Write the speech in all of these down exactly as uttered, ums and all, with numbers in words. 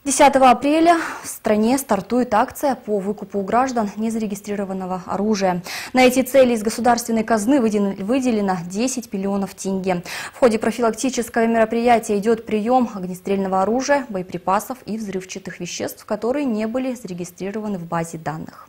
десятого апреля в стране стартует акция по выкупу у граждан незарегистрированного оружия. На эти цели из государственной казны выделено десять миллионов тенге. В ходе профилактического мероприятия идет прием огнестрельного оружия, боеприпасов и взрывчатых веществ, которые не были зарегистрированы в базе данных.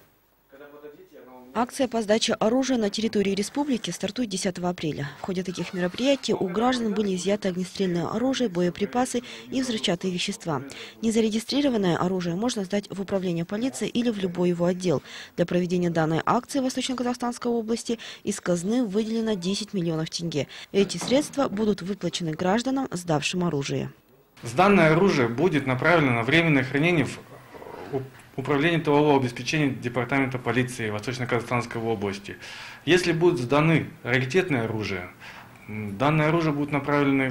Акция по сдаче оружия на территории республики стартует десятого апреля. В ходе таких мероприятий у граждан были изъяты огнестрельное оружие, боеприпасы и взрывчатые вещества. Незарегистрированное оружие можно сдать в управление полиции или в любой его отдел. Для проведения данной акции в Восточно-Казахстанской области из казны выделено десять миллионов тенге. Эти средства будут выплачены гражданам, сдавшим оружие. Сданное оружие будет направлено на временное хранение в Управление тылового обеспечения Департамента полиции Восточно-Казахстанской области. Если будут сданы раритетное оружие, данное оружие будет направлено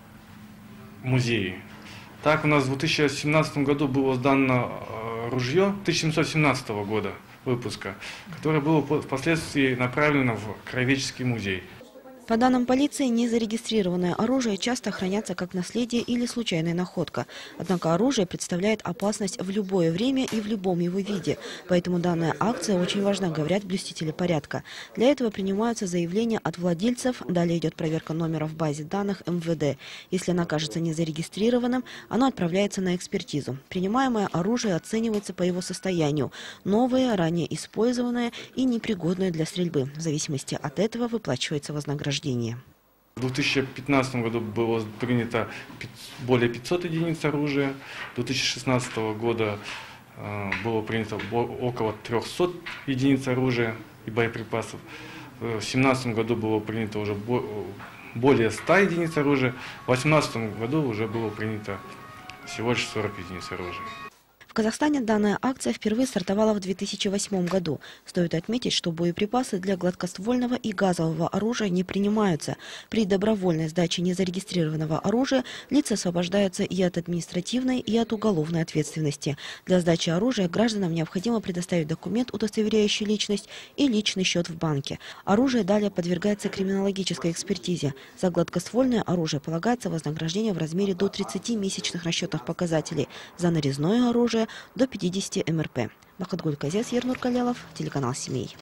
в музеи. Так у нас в две тысячи семнадцатом году было сдано ружье тысяча семьсот семнадцатого года выпуска, которое было впоследствии направлено в Краеведческий музей. По данным полиции, незарегистрированное оружие часто хранятся как наследие или случайная находка. Однако оружие представляет опасность в любое время и в любом его виде. Поэтому данная акция очень важна, говорят блюстители порядка. Для этого принимаются заявления от владельцев, далее идет проверка номера в базе данных эм вэ дэ. Если оно окажется незарегистрированным, оно отправляется на экспертизу. Принимаемое оружие оценивается по его состоянию. Новое, ранее использованное и непригодное для стрельбы. В зависимости от этого выплачивается вознаграждение. В две тысячи пятнадцатом году было принято более пятисот единиц оружия, две тысячи шестнадцатого года было принято около трёхсот единиц оружия и боеприпасов. В две тысячи семнадцатом году было принято уже более ста единиц оружия, в две тысячи восемнадцатом году уже было принято всего лишь сорок единиц оружия. В Казахстане данная акция впервые стартовала в две тысячи восьмом году. Стоит отметить, что боеприпасы для гладкоствольного и газового оружия не принимаются. При добровольной сдаче незарегистрированного оружия лица освобождаются и от административной, и от уголовной ответственности. Для сдачи оружия гражданам необходимо предоставить документ, удостоверяющий личность, и личный счет в банке. Оружие далее подвергается криминологической экспертизе. За гладкоствольное оружие полагается вознаграждение в размере до тридцати месячных расчетных показателей. За нарезное оружие до пятидесяти эм эр пэ. Бахатгуль Казес, Ернур Калялов, телеканал «Семей».